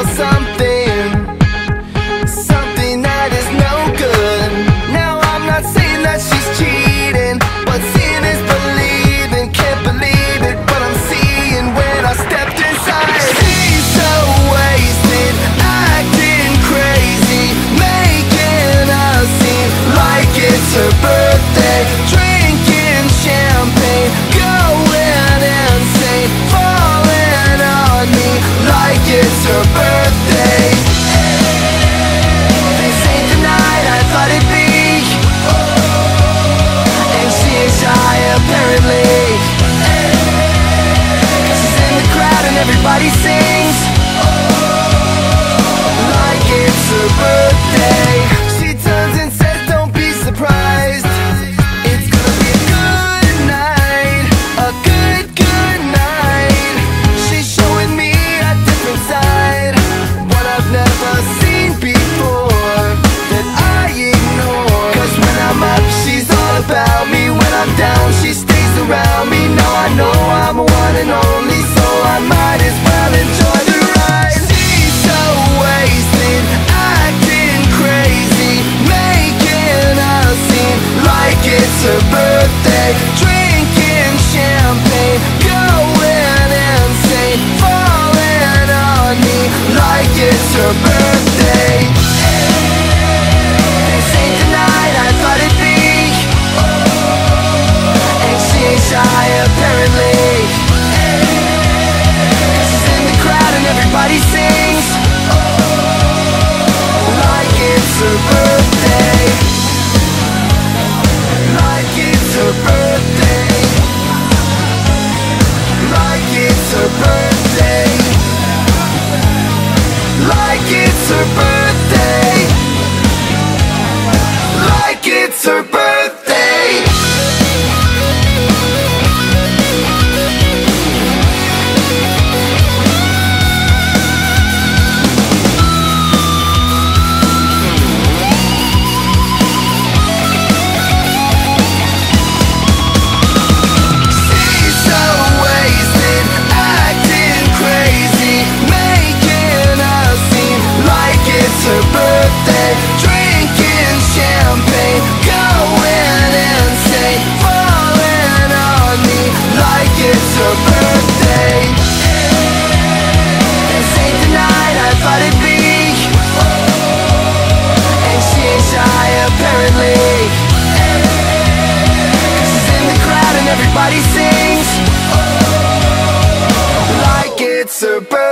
smell something that is no good. Now I'm not saying that she's cheating, but seeing is believing. Can't believe it, but I'm seeing when I stepped inside. She's so wasted, acting crazy, making a scene like it's her birthday, drinking champagne, going insane, falling on me like it's her birthday. This ain't the night I thought it'd be, and she ain't shy apparently, 'cause she's in the crowd and everybody sings like it's her birthday. She turns and says don't be surprised, it's gonna be a good night, a good night. She's showing me a different side, what I've never seen before, that I ignore. 'Cause when I'm up, she's all about me, when I'm down, she stays around me. No, I know I'm a one and only, so I might as well enjoy the ride. She's so wasted, acting crazy, making a scene like it's her birthday, drinking champagne, going insane, falling on me like it's her birthday. This ain't the night I thought it'd be, and she ain't shy apparently, 'cause she's in the crowd and everybody sings like it's her birthday, like it's her birthday, like it's her birthday, like it's her birthday, like it's her birthday. She's so wasted, acting crazy, making a scene like it's her birthday, drinking champagne, going insane, falling on me like it's her birthday. This ain't the night I thought it'd be, and she ain't shy apparently, 'cause she's in the crowd and everybody sings like it's her birthday.